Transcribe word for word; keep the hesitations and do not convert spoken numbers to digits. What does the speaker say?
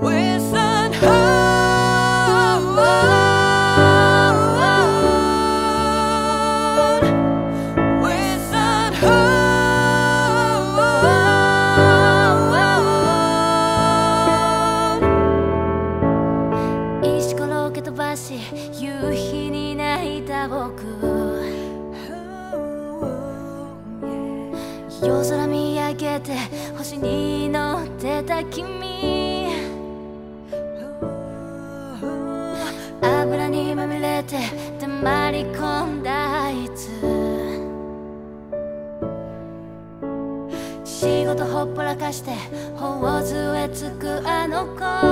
Listen hold Listen hold石ころを蹴飛ばし夕日に泣いた僕夜空見上げて星に乗ってた君油にまみれて黙り込んだあいつ仕事ほっぽらかして頬杖つくあの子